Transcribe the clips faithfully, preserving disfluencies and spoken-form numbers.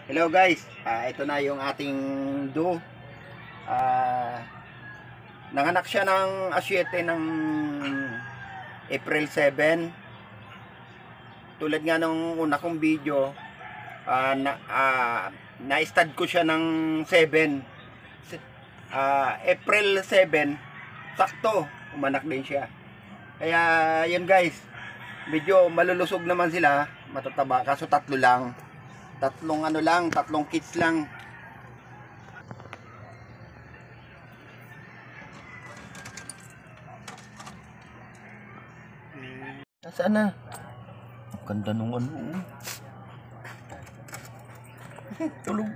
Hello guys, ah, ito na yung ating do. Ah, nanganak siya ng asyete ng April seven. Tulad nga nung una kong video, ah, na, ah, na-stud ko siya ng seven. Ah, April seven, sakto, umanak din siya. Kaya yun guys, medyo malulusog naman sila, matataba, kaso tatlo lang. Tatlong ano lang, tatlong kits lang. Nasaan na? Ang ganda nung ano. Tulog.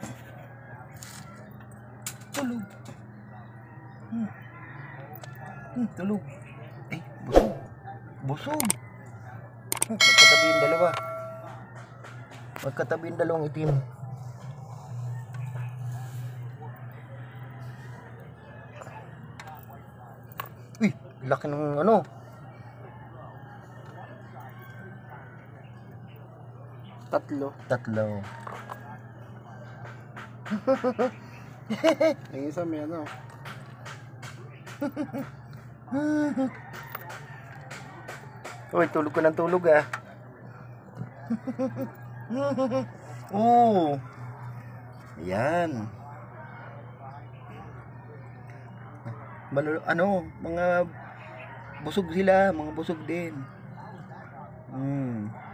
Tulog. Hmm. Hmm, tulog. Ay, busog. Busog. Hmm, magkatabi yung dalawa. Magkatabi yung dalawang itim. Uy, laki ng ano. Tatlo. Tatlo. Yung isa may ano. Uy, tulog ko ng tulog ah. Oo. Ayan. Malul ano, mga busog sila, mga busog din. Hmm.